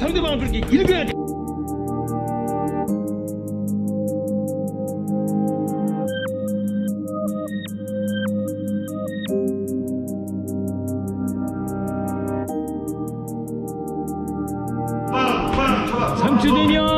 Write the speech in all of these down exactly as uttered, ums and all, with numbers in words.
상대방을 그렇게 읽어야 돼. 삼 초 되냐?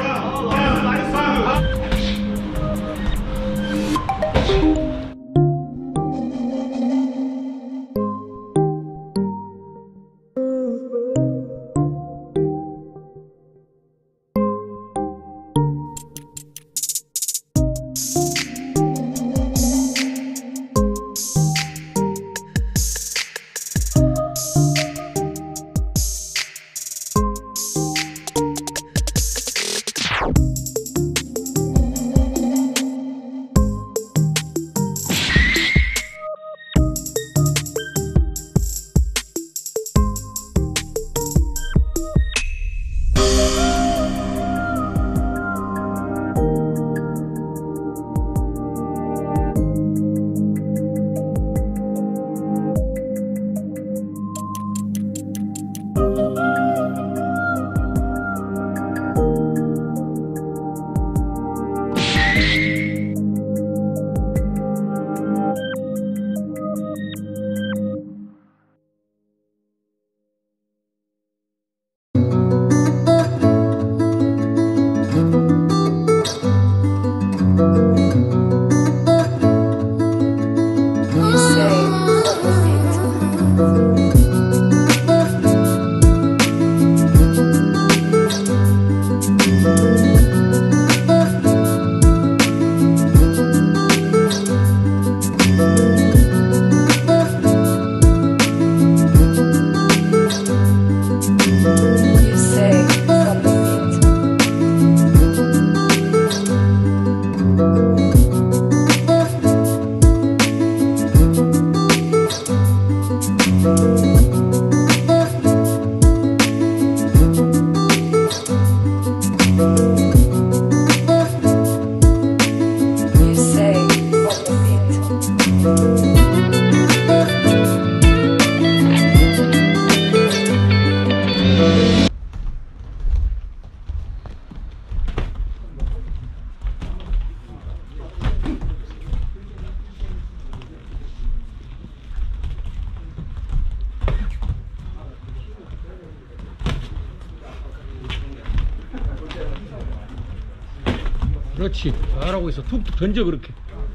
그렇지, 잘하고 있어. 툭툭 던져. 그렇게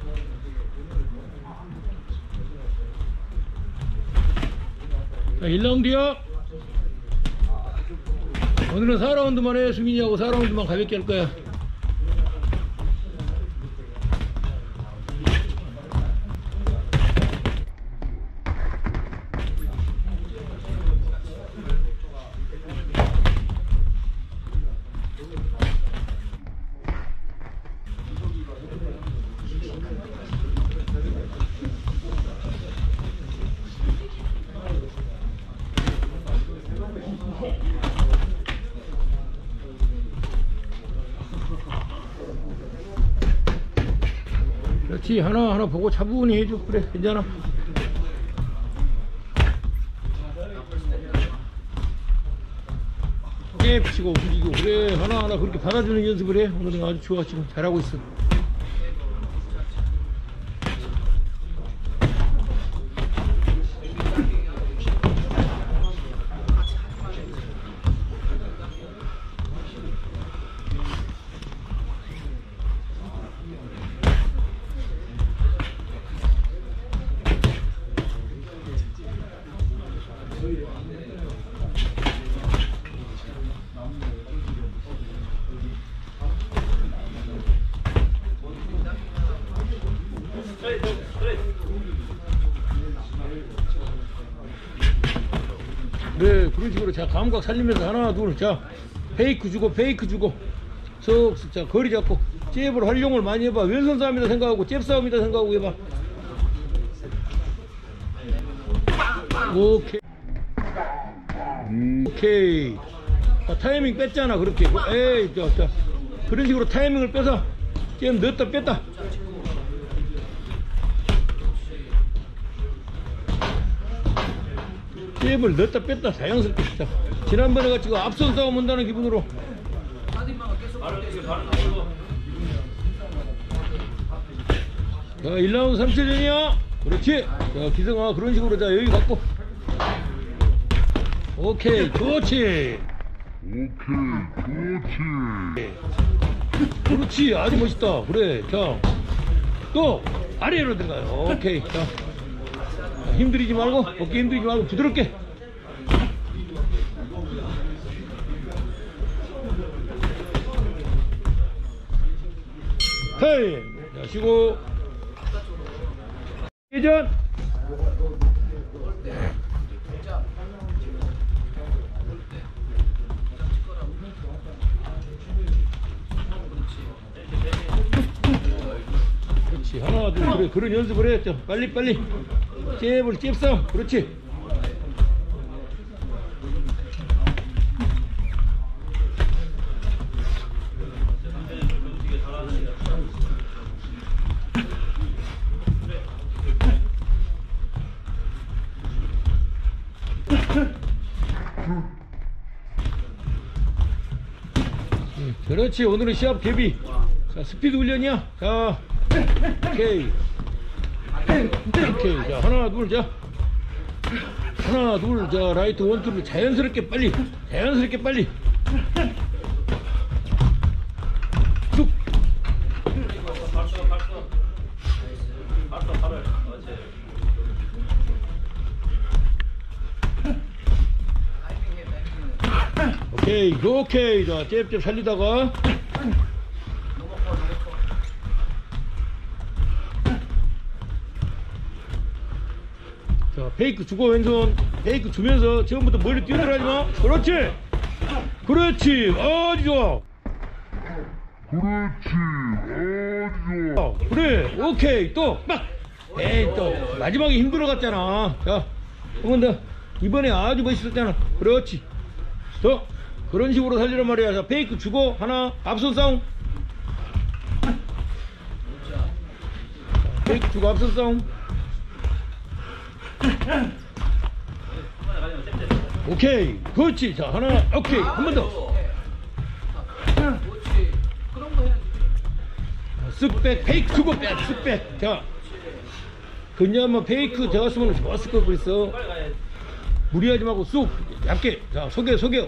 자, 일 라운드야. 오늘은 사 라운드만 해. 수민이하고 사 라운드만 가볍게 할 거야. 그렇지. 하나하나 보고 차분히 해줘. 그래, 괜찮아. 깨 치고 움직이고. 그래, 하나하나 그렇게 받아주는 연습을 해. 오늘은 아주 좋아. 지금 잘하고 있어. 네, 그런 식으로. 자, 감각 살리면서 하나 둘. 자, 페이크 주고 페이크 주고 쏙. 자, 거리 잡고 잽을 활용을 많이 해봐. 왼손 싸움이다 생각하고 잽 싸움이다 생각하고 해봐. 오케이. 오케이. 자, 타이밍 뺐잖아. 그렇게. 에이, 자, 자. 그런 식으로 타이밍을 빼서 잽 넣었다 뺐다. 잽을 넣었다 뺐다 자연스럽게. 자, 지난번에 같이 그 앞선 싸움 한다는 기분으로. 자, 일 라운드 삼 초전이야. 그렇지. 자, 기성아, 그런 식으로. 자, 여기 갖고. 오케이, 그렇지. 오케이, 그렇지. 그렇지, 아주 멋있다. 그래. 자, 또 아래로 들어가요. 오케이. 자, 힘들이지 말고, 어깨 힘들이지 말고 부드럽게. 헤이. 자, 쉬고. 회전. 그렇지. 하나 둘. 그래, 그런 연습을 해야죠. 빨리 빨리 잽을 잽싸움. 그렇지. 음, 그렇지. 오늘은 시합 대비. 자, 스피드 훈련이야. 자, 오케이. 오케이. 자, 하나 둘. 자, 하나 둘. 자, 라이트 원투를 자연스럽게 빨리, 자연스럽게 빨리 쭉. 오케이, 오케이. 자, 잽잽 살리다가. 자, 페이크 주고 왼손. 페이크 주면서 처음부터 머리 뛰어들어가지 마. 그렇지. 그렇지. 아주 좋아. 그렇지, 아주 좋아. 어, 그래. 오케이. 또 빡. 에이, 또 마지막에 힘들어갔잖아. 자, 한 번 더. 이번에 아주 멋있었잖아. 그렇지. 더 그런 식으로 살리란 말이야. 자, 페이크 주고 하나. 앞선 싸움. 자, 페이크 주고 앞선 싸움. 오케이. 그렇지. 자, 하나. 오케이. 한 번 더. 그렇지. 그런 거 해야지. 쓱백. 페이크 주고 백. 쓱백. 자, 그냥 페이크 되었으면 좋았을 걸 그랬어. 무리하지 말고 쑥 얇게. 자, 속여 속여.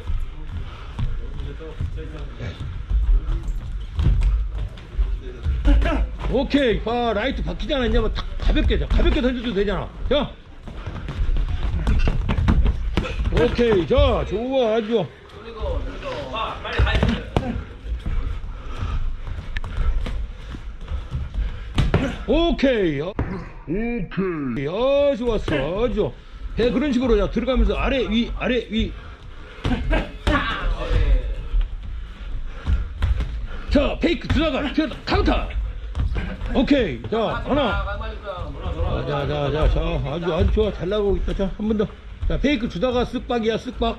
오케이. 봐, 라이트 바뀌지 않았냐면 탁 가볍게. 자, 가볍게 던져도 되잖아. 자, 오케이. 자, 좋아. 아주 좋아. 그리고 그리고 와, 빨리 가야 돼. 오케이. 어, 오케이. 아, 좋았어. 아주 좋아. 배 그런 식으로. 자, 들어가면서 아래 위 아래 위. 자, 페이크 들어가. 튀어다 카운터. 오케이. 자, 하나. 자, 자, 자, 자, 자, 아주 아주 좋아. 잘 나가고 있다. 자, 한 번 더. 자, 페이크 주다가 쓱박이야. 쓱박.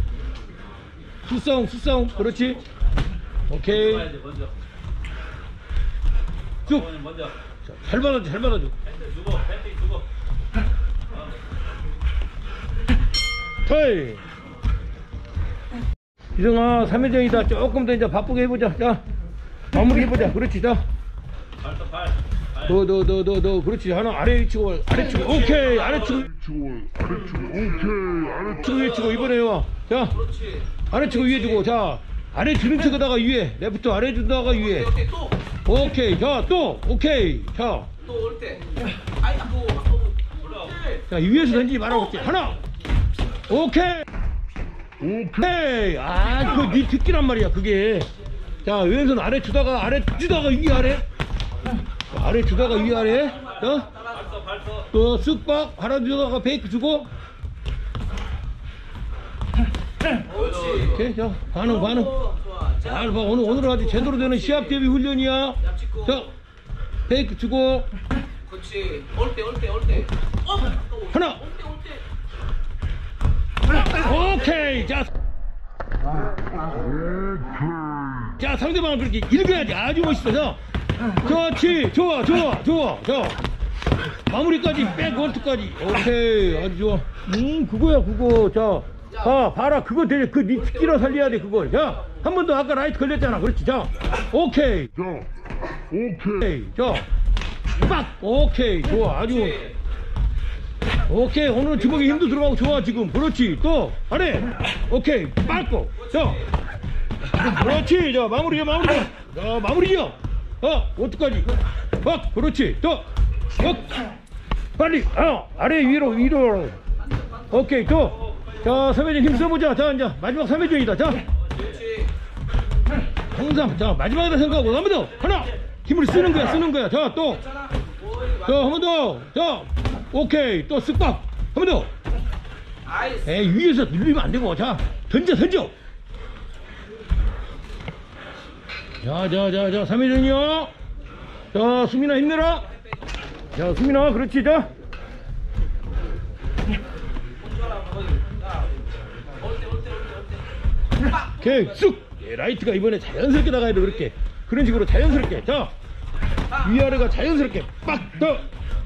수싸움 수싸움. 그렇지. 오케이. 먼저. 쭉. 먼저. 자, 잘 받아줘. 잘 받아줘. 펜트 주고, 펜트 주고. 터이. 이승아, 삼 회전이다. 조금 더 이제 바쁘게 해보자. 자, 마무리 해보자. 그렇지. 자, 발도 팔. 더, 더, 더, 더, 더. 그렇지. 하나 아래 치고, 아래 치고. 오케이. 아래 치고, 좋아. 아래쪽. 오케이. 아래쪽. 치고, 위에 치고. 이번에 와. 자, 그렇지. 아래 치고, 위에 주고. 자, 아래 주는 척하다가 위에. 레프트 아래 주다가 위에. 오케이 또. 오케이. 자, 또. 오케이. 자, 또 올 때. 아이 또. 자, 위에서 던지지 말라고 했지. 하나. 오케이. 오케이. 아, 그 네 특기란 말이야, 그게. 자, 왼손 아래 주다가, 아래 주다가 위 아래. 아래 주다가 위 아래. 어? 발도 발도. 또 쓱박 하나 주다가 페이크 주고. 그렇지. 오케이. 자, 반응, 반응. 좋아. 자. 잘 봐. 오늘, 오늘 아주 제대로 되는 시합 대비 훈련이야. yap치고. 자, 페이크 주고. 그렇지. 올 때 올 때 올 때. 어. 또. 하나. 올 때 올 때. 오케이. 자, 자, 상대방을 그렇게 읽어야지. 아주 멋있어. 자, 그렇지. 좋아, 좋아, 좋아. 자, 마무리까지 백 원투까지. 오케이, 아주 좋아. 음, 그거야, 그거. 자, 봐, 봐라. 그거 되게, 그, 니 특기로 살려야 돼, 그걸. 자, 한 번 더 아까 라이트 걸렸잖아. 그렇지. 자, 오케이. 자, 오케이. 오케이. 자, 빡! 오케이. 좋아. 아주. 오케이. 오늘 주먹에 힘도 들어가고 좋아, 지금. 그렇지. 또, 아래. 오케이. 빡고. 자, 그렇지. 자, 마무리야, 마무리. 자, 마무리죠. 어, 어떡하지? 빡! 그렇지. 또, 어, 빨리. 어, 아래 위로, 위로. 오케이. 또. 자, 삼 회전 힘 써보자. 자, 이제 마지막 삼 회전이다. 자. 항상, 자, 마지막이다 생각하고, 한 번 더. 하나. 힘을 쓰는 거야, 쓰는 거야. 자, 또. 자, 한 번 더. 자, 오케이. 또 쓱 빡. 한 번 더. 에이, 위에서 눌리면 안 되고. 자, 던져, 던져. 자, 자, 자, 자, 삼 회전이요. 자, 수민아 힘내라. 자, 수민아, 그렇지. 자. 오케이, 쑥. 예, 라이트가 이번에 자연스럽게 나가야 돼, 그렇게. 그런 식으로 자연스럽게. 자, 위아래가 자연스럽게 빡 더.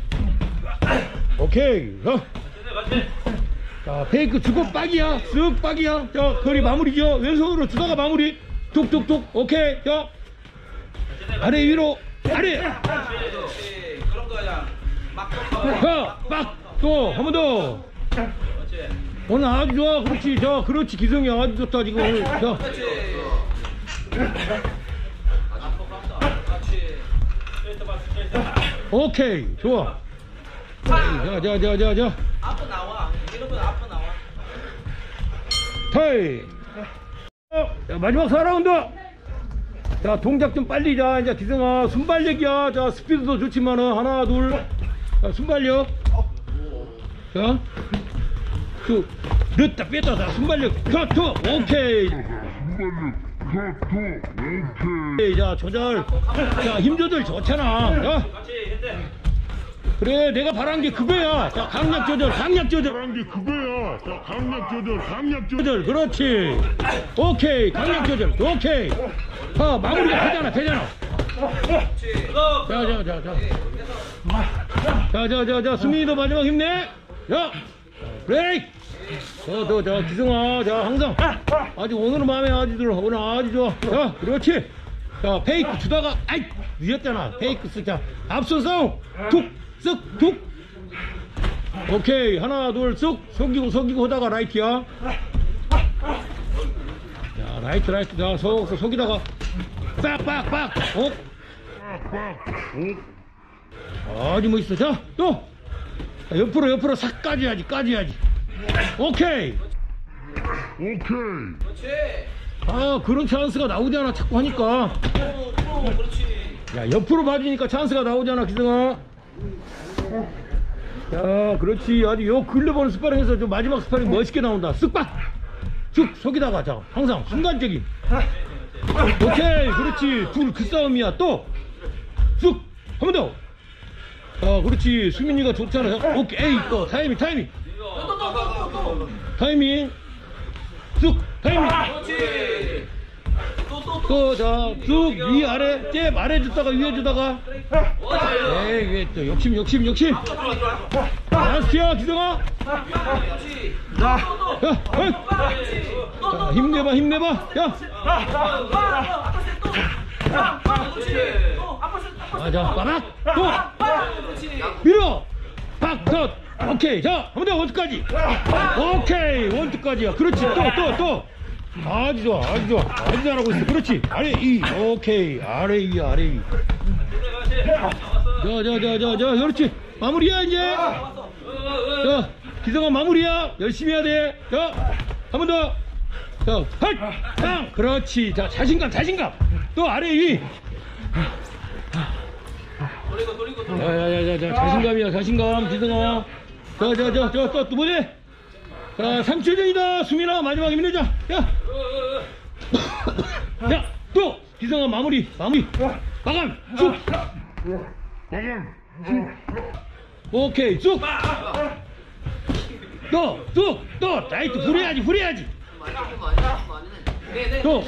오케이. 자, 자, 페이크 주고 빡이야. 쓱 빡이야. 자, 거리 마무리죠. 왼손으로 주다가 마무리. 툭툭툭. 오케이. 자, 아래 위로. 아래. 그런 거야. 막 자, 빡. 또 한 번 더. 오늘 아주 좋아. 그렇지. 자, 그렇지. 기성이 아주 좋다 지금 오늘. 자. 그렇지. 오케이. 좋아. 자, 자, 자, 자, 자. 앞으로 나와. 이러면 앞으로 나와. 타이. 어, 자, 마지막 사 라운드. 자, 동작 좀 빨리. 자, 이제 기성아 순발력이야. 자, 스피드도 좋지만은 하나 둘. 자, 순발력. 자, 그 늦다 뺐다. 자, 순발력 커트. 오케이. 순발력 카트. 오케이. 오케이. 자, 조절. 자, 힘 조절 좋잖아. 자, 그래, 내가 바란 게 그거야. 자, 강약 조절, 강약 조절. 바란 게 그거야. 자, 강약 조절, 강약 조절. 조절, 그렇지. 오케이, 강약 조절, 오케이. 아, 마무리가 되잖아, 되잖아. 자, 자, 자, 자. 자, 자, 자, 자, 수민이도 마지막 힘내. 자, 브레이크. 저, 저, 저, 기승아. 자, 항상. 아주 오늘은 마음에 아주 들어. 오늘 아주 좋아. 자, 그렇지. 자, 페이크 주다가, 아이, 늦었잖아. 페이크 쓰자. 앞선 싸움. 툭, 쓱, 툭. 오케이. 하나, 둘, 쓱. 속이고, 속이고 하다가 라이트야. 자, 라이트, 라이트. 자, 속, 속이다가. 빡, 빡, 빡. 어? 아주 멋있어. 자, 또. 자, 옆으로, 옆으로 싹 까줘야지, 까줘야지. 오케이. 오케이. 그렇지. 아, 그런 찬스가 나오잖아. 자꾸 하니까. 또, 또, 그렇지. 야, 옆으로 봐주니까 찬스가 나오잖아, 기승아. 자, 그렇지. 아주 요 글러보는 스파링에서 좀 마지막 스파링 멋있게 나온다. 쓱빡! 쭉 속이다가, 자, 항상 순간적인. 오케이, 그렇지. 둘 그 싸움이야. 또! 쑥! 한 번 더! 자, 그렇지. 수민이가 좋잖아. 자, 오케이. 또, 타이밍, 타이밍. 또, 또, 또, 또, 또. 타이밍. 쑥! 타이밍. 그렇지. 또, 또, 또. 또, 자, 쭉 위, 아래, 잽, 아래 주다가 위에 주다가. 에이, 왜 또, 욕심, 욕심, 욕심. 들어와, 들어와. 라스트야, 기성아. 그렇지. 자, 야, 어이. 자, 힘내봐, 힘내봐. 야. 아, 자, 빠박. 또. 밀어. 박, 덧. 오케이. 자, 한 번 더, 원투까지. 오케이. 원투까지야. 그렇지. 또, 또, 또. 아주 좋아, 아주 좋아. 아주 잘하고 있어. 그렇지. 아래 이. 오케이. 아래 이, 아래 이. 자, 자, 자, 자, 자. 그렇지. 마무리야, 이제. 자, 기성아 마무리야. 열심히 해야 돼. 자, 한 번 더. 자, 헐! 땅! 그렇지. 자, 자신감, 자신감. 또 아래 위. 돌리고, 돌리고, 돌리고. 야, 야, 야, 야, 자, 자신감이야, 자신감. 기성아. 자, 자, 자, 자, 또, 또 뭐지? 자, 삼 초 전이다. 수민아, 마지막 힘내자. 야. 야, 또! 기성아 마무리, 마무리. 마감, 쑥! 마감. 오케이, 쑥! 또, 쑥! 또! 라이트 불해야지, 불해야지. 또!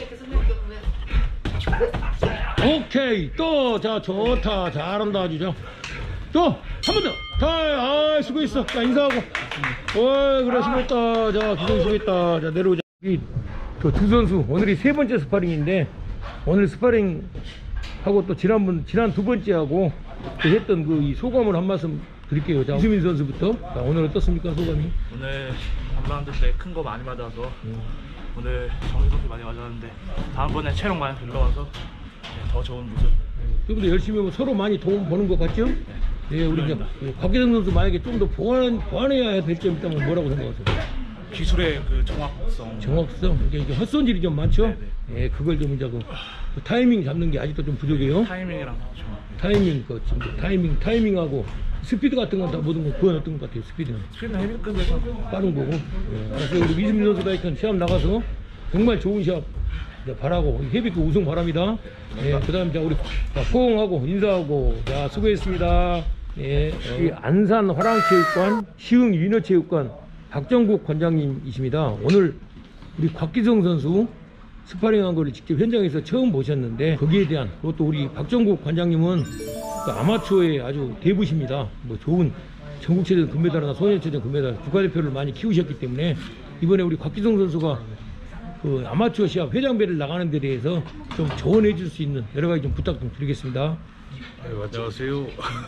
오케이, 또! 자, 좋다. 잘한다, 아주. 자. 또! 한 번 더! 타임. 아, 수고했어. 자, 인사하고. 어, 그래, 수고했다. 자, 기성이 수고했다. 자, 내려오자. 저 두 선수, 오늘이 세 번째 스파링인데, 오늘 스파링 하고 또 지난번, 지난 두 번째 하고, 그 했던 그 이 소감을 한 말씀 드릴게요. 자, 이수민 선수부터. 자, 오늘 어떻습니까, 소감이? 오늘 한라운드 때 큰 거 많이 맞아서 음. 오늘 정신없이 많이 맞았는데 다음번에 체력 많이 들러와서 더 좋은 모습. 여러분들 열심히 하면 서로 많이 도움 보는 것 같죠? 네, 우리 이제 곽기성 선수 만약에 좀 더 보완, 보완해야 될 점이 있다면 뭐라고 생각하세요? 기술의 그 정확성. 정확성, 이게 이제 헛손질이 좀 많죠? 네네. 예, 그걸 좀 이제 그, 그 타이밍 잡는 게 아직도 좀 부족해요. 타이밍이랑 정확. 타이밍, 그 지금 타이밍, 타이밍하고 스피드 같은 건 다 모든 거 그건 어떤 것 같아요? 스피드는 스피드 헤비급에서 빠른 거고. 예, 그래서 우리 이수민 선수가 하여튼 시합 나가서 정말 좋은 시합 이제 바라고 헤비급 우승 바랍니다. 예, 그다음 자 우리 자, 포옹하고 인사하고 자 수고했습니다. 예, 이 안산 화랑체육관 시흥 위너체육관 박정국 관장님이십니다. 오늘 우리 곽기성 선수 스파링한 거를 직접 현장에서 처음 보셨는데 거기에 대한 그것도 우리 박정국 관장님은 그 아마추어의 아주 대부십니다. 뭐 좋은 전국체전 금메달이나 소년체전 금메달 국가대표를 많이 키우셨기 때문에 이번에 우리 곽기성 선수가 그 아마추어 시합 회장배를 나가는 데 대해서 좀 조언해 줄 수 있는 여러 가지 좀 부탁 좀 드리겠습니다. 네, 안녕하세요.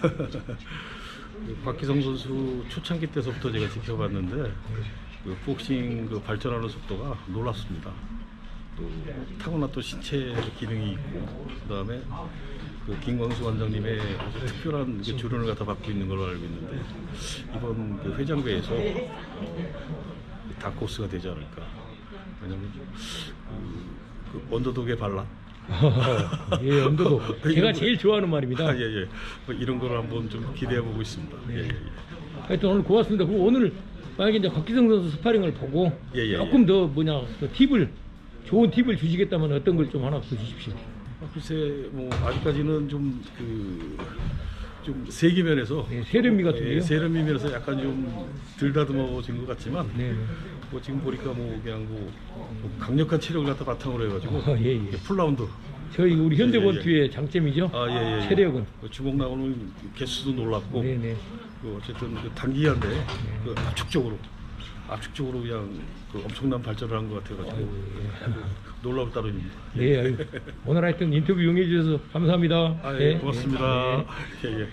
곽기성 선수 초창기 때서부터 제가 지켜봤는데 그 복싱 그 발전하는 속도가 놀랍습니다. 또 타고난 또 신체 기능이 있고 그다음에 그 김광수 관장님의 아주 특별한 그 주론을 갖다 받고 있는 걸로 알고 있는데 이번 그 회장배에서 어, 다코스가 되지 않을까. 왜냐면 그, 그 언더독의 반란. 예, 언더독. 제가 제일 좋아하는 말입니다. 아, 예, 예. 뭐 이런 걸 한번 좀 기대해 보고 있습니다. 예, 예, 예. 하여튼 오늘 고맙습니다. 그리고 오늘 만약에 이제 곽기성 선수 스파링을 보고 예, 예, 조금 더 뭐냐 그 팁을 좋은 팁을 주시겠다면 어떤 걸 좀 하나 주십시오. 아, 글쎄 뭐 아직까지는 좀 그 좀 세기면에서 네, 세련미 같은데요? 예, 세련미 면에서 약간 좀 덜 다듬어진 것 같지만 네. 뭐 지금 보니까 뭐 그냥 뭐, 뭐 강력한 체력을 갖다 바탕으로 해가지고 아, 예, 예. 풀라운드 저희 우리 예, 현대본투의 예, 예. 장점이죠. 아, 예, 예, 예. 체력은. 그 주먹 나오는 개수도 놀랐고 네네. 그 어쨌든 그 단기간에 그 압축적으로 압축적으로 그냥 그 엄청난 발전을 한 것 같아가지고 놀라울 따름입니다. 네, 아유, 오늘 하여튼 인터뷰 응해 주셔서 감사합니다. 아, 예, 네. 고맙습니다. 네. 예, 예.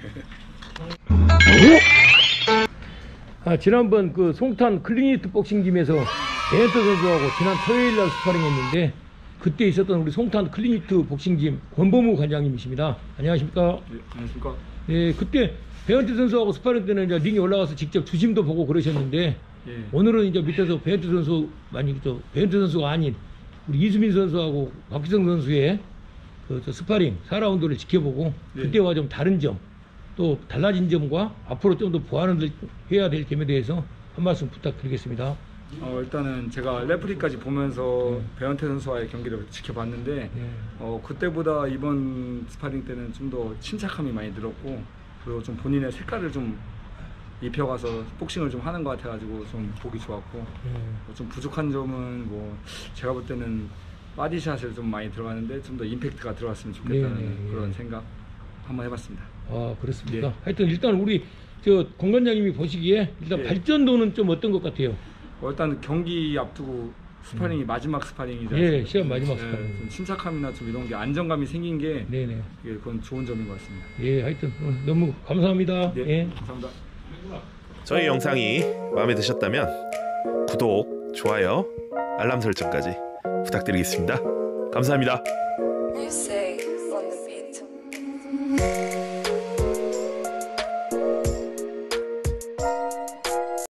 아, 지난번 그 송탄 클리니트 복싱짐에서 베엔터 선수하고 지난 토요일 날 스파링 했는데 그때 있었던 우리 송탄 클리니트 복싱짐 권범우 관장님이십니다. 안녕하십니까? 네, 안녕하십니까? 네, 그때 베엔터 선수하고 스파링 때는 이제 링에 올라가서 직접 주심도 보고 그러셨는데 예. 오늘은 이제 밑에서 베엔터 선수 아니 저 베엔터 선수가 아닌 우리 이수민 선수하고 곽기성 선수의 그 저 스파링 사 라운드를 지켜보고 네. 그때와 좀 다른 점 또 달라진 점과 앞으로 좀 더 보완을 해야 될 점에 대해서 한 말씀 부탁드리겠습니다. 어, 일단은 제가 레프리까지 보면서 배현태 선수와의 경기를 지켜봤는데 네. 어, 그때보다 이번 스파링 때는 좀 더 침착함이 많이 늘었고 그리고 좀 본인의 색깔을 좀 입혀가서 복싱을 좀 하는 것 같아가지고 좀 보기 좋았고 네. 어, 좀 부족한 점은 뭐 제가 볼 때는 바디샷을 좀 많이 들어갔는데 좀 더 임팩트가 들어갔으면 좋겠다는 네, 네, 네. 그런 생각 한번 해봤습니다. 아 그렇습니까? 예. 하여튼 일단 우리 저 권관장님이 보시기에 일단 예. 발전도는 좀 어떤 것 같아요? 어, 일단 경기 앞두고 스파링이 마지막 스파링이잖아요. 예, 시합 마지막 스파링. 좀 침착함이나 좀 이런 게 안정감이 생긴 게 네네. 예, 그건 좋은 점인 것 같습니다. 예, 하여튼 오늘 너무 감사합니다. 네, 예. 감사합니다. 저희 영상이 마음에 드셨다면 구독, 좋아요, 알람 설정까지 부탁드리겠습니다. 감사합니다. You say on the beat.